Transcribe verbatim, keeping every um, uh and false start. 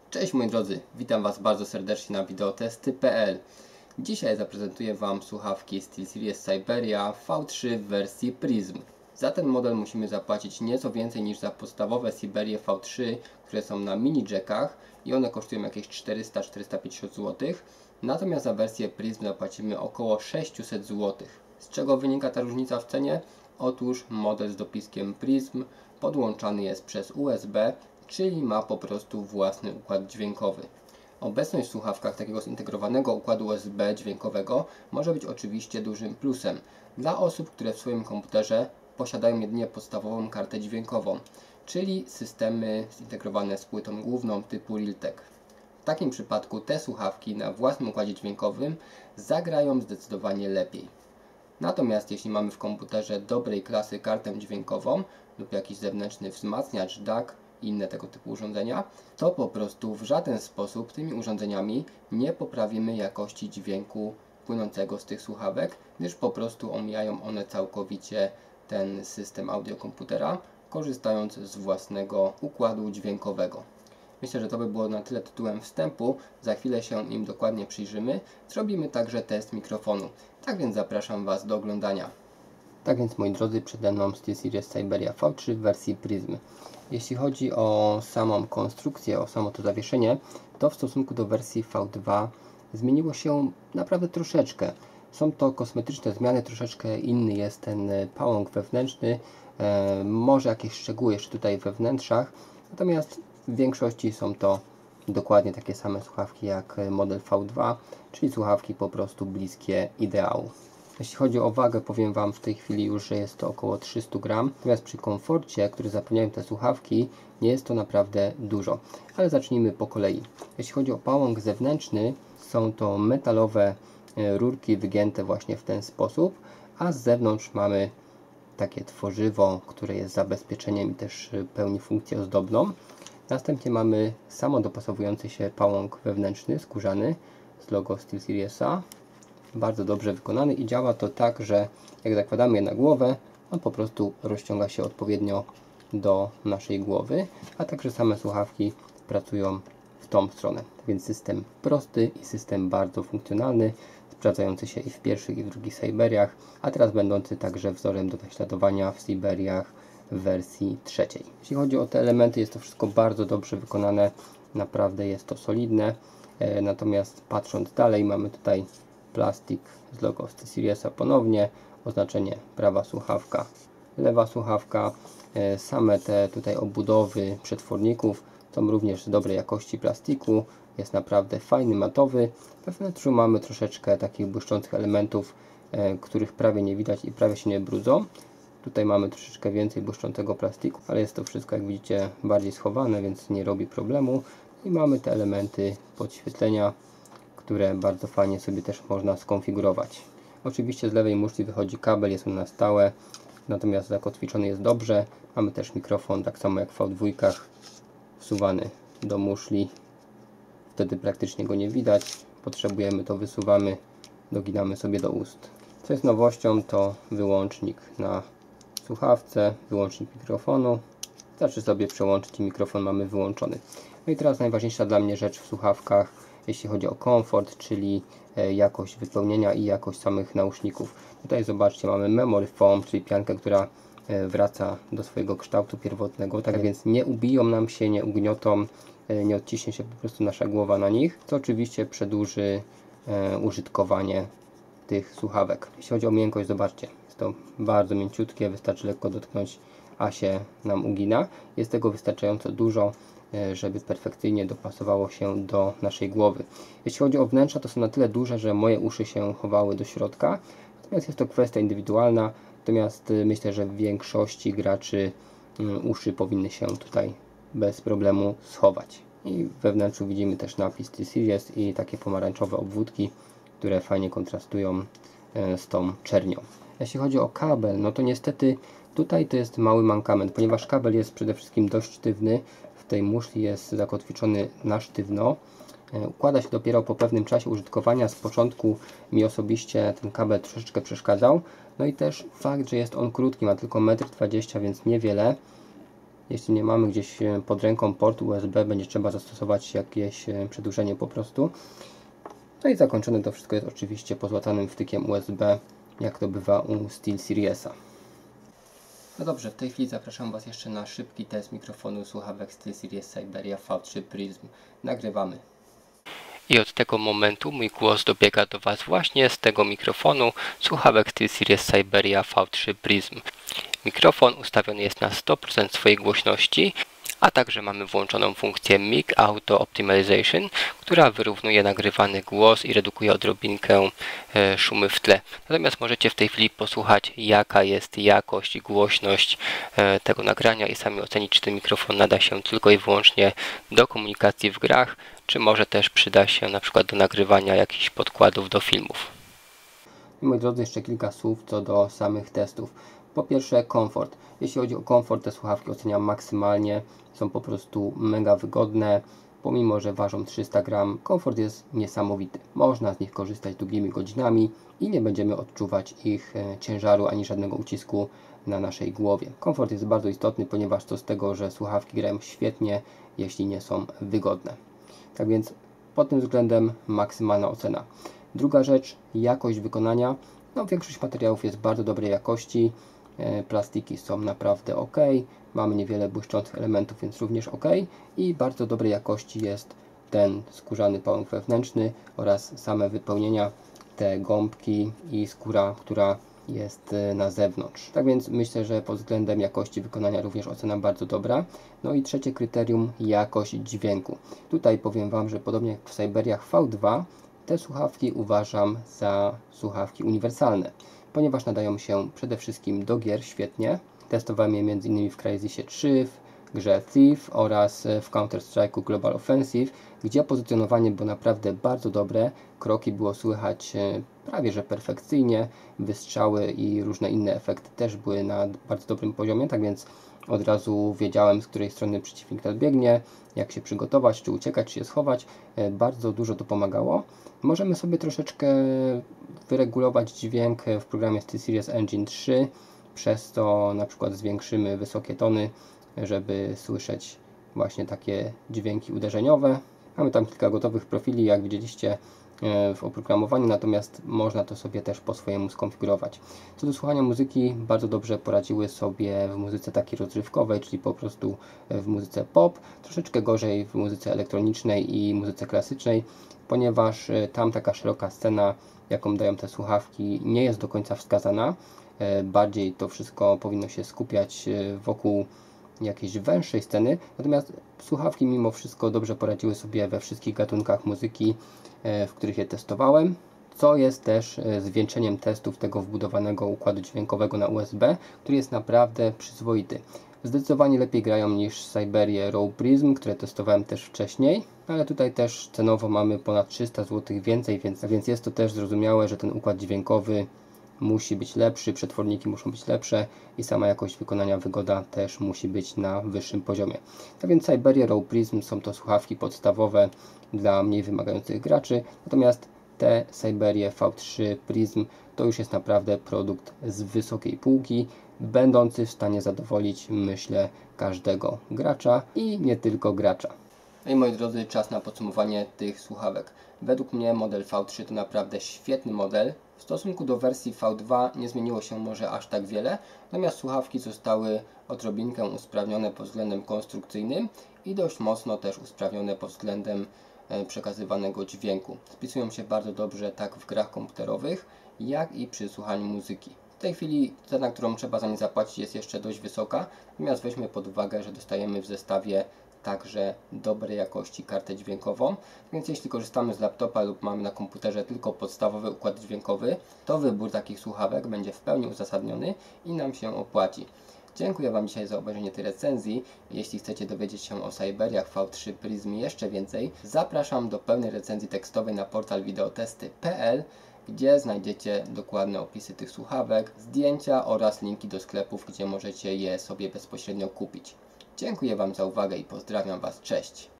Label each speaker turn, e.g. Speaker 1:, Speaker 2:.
Speaker 1: Cześć moi drodzy, witam Was bardzo serdecznie na wideotesty kropka p l. Dzisiaj zaprezentuję Wam słuchawki SteelSeries Cyberia V trzy w wersji Prism. Za ten model musimy zapłacić nieco więcej niż za podstawowe Cyberie V trzy, które są na mini jackach i one kosztują jakieś czterysta do czterystu pięćdziesięciu złotych. Natomiast za wersję Prism zapłacimy około sześćset złotych. Z czego wynika ta różnica w cenie? Otóż model z dopiskiem Prism podłączany jest przez U S B, czyli ma po prostu własny układ dźwiękowy. Obecność w słuchawkach takiego zintegrowanego układu U S B dźwiękowego może być oczywiście dużym plusem dla osób, które w swoim komputerze posiadają jedynie podstawową kartę dźwiękową, czyli systemy zintegrowane z płytą główną typu Realtek. W takim przypadku te słuchawki na własnym układzie dźwiękowym zagrają zdecydowanie lepiej. Natomiast jeśli mamy w komputerze dobrej klasy kartę dźwiękową lub jakiś zewnętrzny wzmacniacz D A C i inne tego typu urządzenia, to po prostu w żaden sposób tymi urządzeniami nie poprawimy jakości dźwięku płynącego z tych słuchawek, gdyż po prostu omijają one całkowicie ten system audiokomputera, korzystając z własnego układu dźwiękowego. Myślę, że to by było na tyle tytułem wstępu. Za chwilę się im dokładnie przyjrzymy. Zrobimy także test mikrofonu. Tak więc zapraszam Was do oglądania. Tak więc moi drodzy, przede mną SteelSeries Cyberia V trzy w wersji Prism. Jeśli chodzi o samą konstrukcję, o samo to zawieszenie, to w stosunku do wersji V dwa zmieniło się naprawdę troszeczkę. Są to kosmetyczne zmiany, troszeczkę inny jest ten pałąk wewnętrzny, e, może jakieś szczegóły jeszcze tutaj we wnętrzach, natomiast w większości są to dokładnie takie same słuchawki jak model V dwa, czyli słuchawki po prostu bliskie ideału. Jeśli chodzi o wagę, powiem Wam w tej chwili już, że jest to około trzysta gramów, natomiast przy komforcie, który zapewniają te słuchawki, nie jest to naprawdę dużo. Ale zacznijmy po kolei. Jeśli chodzi o pałąk zewnętrzny, są to metalowe rurki wygięte właśnie w ten sposób, a z zewnątrz mamy takie tworzywo, które jest zabezpieczeniem i też pełni funkcję ozdobną. Następnie mamy samodopasowujący się pałąk wewnętrzny, skórzany z logo SteelSeriesa. Bardzo dobrze wykonany i działa to tak, że jak zakładamy je na głowę, on po prostu rozciąga się odpowiednio do naszej głowy, a także same słuchawki pracują w tą stronę. Więc system prosty i system bardzo funkcjonalny, sprawdzający się i w pierwszych i w drugich Cyberiach, a teraz będący także wzorem do naśladowania w Cyberiach w wersji trzeciej. Jeśli chodzi o te elementy, jest to wszystko bardzo dobrze wykonane, naprawdę jest to solidne. E, natomiast patrząc dalej, mamy tutaj plastik z logo SteelSeriesa ponownie, oznaczenie prawa słuchawka, lewa słuchawka. E, same te tutaj obudowy przetworników są również z dobrej jakości plastiku, jest naprawdę fajny, matowy. We wnętrzu mamy troszeczkę takich błyszczących elementów, e, których prawie nie widać i prawie się nie brudzą. Tutaj mamy troszeczkę więcej błyszczącego plastiku, ale jest to wszystko, jak widzicie, bardziej schowane, więc nie robi problemu. I mamy te elementy podświetlenia, które bardzo fajnie sobie też można skonfigurować. Oczywiście z lewej muszli wychodzi kabel, jest on na stałe, natomiast zakotwiczony jest dobrze. Mamy też mikrofon, tak samo jak w V dwa, wsuwany do muszli. Wtedy praktycznie go nie widać. Potrzebujemy, to wysuwamy, doginamy sobie do ust. Co jest nowością, to wyłącznik na słuchawce, wyłącznik mikrofonu. Wystarczy sobie przełączyć i mikrofon mamy wyłączony. No i teraz najważniejsza dla mnie rzecz w słuchawkach, jeśli chodzi o komfort, czyli jakość wypełnienia i jakość samych nauszników. Tutaj zobaczcie, mamy memory foam, czyli piankę, która wraca do swojego kształtu pierwotnego, tak więc nie ubiją nam się, nie ugniotą, nie odciśnie się po prostu nasza głowa na nich, co oczywiście przedłuży użytkowanie tych słuchawek. Jeśli chodzi o miękkość, zobaczcie, jest to bardzo mięciutkie, wystarczy lekko dotknąć, a się nam ugina. Jest tego wystarczająco dużo, żeby perfekcyjnie dopasowało się do naszej głowy. Jeśli chodzi o wnętrza, to są na tyle duże, że moje uszy się chowały do środka, natomiast jest to kwestia indywidualna, natomiast myślę, że w większości graczy uszy powinny się tutaj bez problemu schować. I we wnętrzu widzimy też napis SteelSeries i takie pomarańczowe obwódki, które fajnie kontrastują z tą czernią. Jeśli chodzi o kabel, no to niestety tutaj to jest mały mankament, ponieważ kabel jest przede wszystkim dość sztywny, w tej muszli jest zakotwiczony na sztywno. Układa się dopiero po pewnym czasie użytkowania. Z początku mi osobiście ten kabel troszeczkę przeszkadzał. No i też fakt, że jest on krótki, ma tylko metr dwadzieścia, więc niewiele. Jeśli nie mamy gdzieś pod ręką portu U S B, będzie trzeba zastosować jakieś przedłużenie po prostu. No i zakończone to wszystko jest oczywiście pozłatanym wtykiem U S B, jak to bywa u SteelSeriesa. No dobrze, w tej chwili zapraszam Was jeszcze na szybki test mikrofonu słuchawek SteelSeries Cyberia V trzy Prism. Nagrywamy. I od tego momentu mój głos dobiega do Was właśnie z tego mikrofonu słuchawek SteelSeries Cyberia V trzy Prism. Mikrofon ustawiony jest na sto procent swojej głośności, a także mamy włączoną funkcję Mic Auto Optimization, która wyrównuje nagrywany głos i redukuje odrobinkę e, szumy w tle. Natomiast możecie w tej chwili posłuchać, jaka jest jakość i głośność e, tego nagrania i sami ocenić, czy ten mikrofon nada się tylko i wyłącznie do komunikacji w grach, czy może też przyda się na przykład do nagrywania jakichś podkładów do filmów. I moi drodzy, jeszcze kilka słów co do samych testów. Po pierwsze, komfort. Jeśli chodzi o komfort, te słuchawki oceniam maksymalnie. Są po prostu mega wygodne. Pomimo że ważą trzysta gram, komfort jest niesamowity. Można z nich korzystać długimi godzinami i nie będziemy odczuwać ich ciężaru ani żadnego ucisku na naszej głowie. Komfort jest bardzo istotny, ponieważ to z tego, że słuchawki grają świetnie, jeśli nie są wygodne. Tak więc pod tym względem maksymalna ocena. Druga rzecz, jakość wykonania. No, większość materiałów jest bardzo dobrej jakości. Plastiki są naprawdę ok. Mamy niewiele błyszczących elementów, więc również ok. I bardzo dobrej jakości jest ten skórzany pałąk wewnętrzny oraz same wypełnienia, te gąbki i skóra, która jest na zewnątrz. Tak więc myślę, że pod względem jakości wykonania również ocena bardzo dobra. No i trzecie kryterium, jakość dźwięku. Tutaj powiem Wam, że podobnie jak w Cyberiach V dwa, te słuchawki uważam za słuchawki uniwersalne, ponieważ nadają się przede wszystkim do gier świetnie. Testowałem je między innymi w Crysis trzy, w grze Thief oraz w Counter-Strike'u Global Offensive, gdzie pozycjonowanie było naprawdę bardzo dobre, kroki było słychać prawie że perfekcyjnie, wystrzały i różne inne efekty też były na bardzo dobrym poziomie, tak więc od razu wiedziałem, z której strony przeciwnik nadbiegnie, jak się przygotować, czy uciekać, czy się schować. Bardzo dużo to pomagało. Możemy sobie troszeczkę wyregulować dźwięk w programie SteelSeries Engine trzy, przez to na przykład zwiększymy wysokie tony, żeby słyszeć właśnie takie dźwięki uderzeniowe. Mamy tam kilka gotowych profili, jak widzieliście w oprogramowaniu, natomiast można to sobie też po swojemu skonfigurować. Co do słuchania muzyki, bardzo dobrze poradziły sobie w muzyce takiej rozrywkowej, czyli po prostu w muzyce pop, troszeczkę gorzej w muzyce elektronicznej i muzyce klasycznej, ponieważ tam taka szeroka scena, jaką dają te słuchawki, nie jest do końca wskazana. Bardziej to wszystko powinno się skupiać wokół jakiejś węższej sceny, natomiast słuchawki mimo wszystko dobrze poradziły sobie we wszystkich gatunkach muzyki, w których je testowałem, co jest też zwieńczeniem testów tego wbudowanego układu dźwiękowego na U S B, który jest naprawdę przyzwoity. Zdecydowanie lepiej grają niż Cyberie Raw Prism, które testowałem też wcześniej, ale tutaj też cenowo mamy ponad trzysta złotych więcej, więc, więc jest to też zrozumiałe, że ten układ dźwiękowy musi być lepszy, przetworniki muszą być lepsze i sama jakość wykonania, wygoda też musi być na wyższym poziomie. Tak więc Cyberia Raw Prism są to słuchawki podstawowe dla mniej wymagających graczy, natomiast te Cyberie V trzy Prism to już jest naprawdę produkt z wysokiej półki, będący w stanie zadowolić, myślę, każdego gracza i nie tylko gracza. No i moi drodzy, czas na podsumowanie tych słuchawek. Według mnie model V trzy to naprawdę świetny model. W stosunku do wersji V dwa nie zmieniło się może aż tak wiele, natomiast słuchawki zostały odrobinkę usprawnione pod względem konstrukcyjnym i dość mocno też usprawnione pod względem przekazywanego dźwięku. Spisują się bardzo dobrze tak w grach komputerowych, jak i przy słuchaniu muzyki. W tej chwili cena, którą trzeba za nie zapłacić, jest jeszcze dość wysoka, natomiast weźmy pod uwagę, że dostajemy w zestawie także dobrej jakości kartę dźwiękową, więc jeśli korzystamy z laptopa lub mamy na komputerze tylko podstawowy układ dźwiękowy, to wybór takich słuchawek będzie w pełni uzasadniony i nam się opłaci. Dziękuję Wam dzisiaj za obejrzenie tej recenzji. Jeśli chcecie dowiedzieć się o Cyberiach V trzy Prism jeszcze więcej, zapraszam do pełnej recenzji tekstowej na portal wideotesty kropka p l, gdzie znajdziecie dokładne opisy tych słuchawek, zdjęcia oraz linki do sklepów, gdzie możecie je sobie bezpośrednio kupić. Dziękuję Wam za uwagę i pozdrawiam Was. Cześć!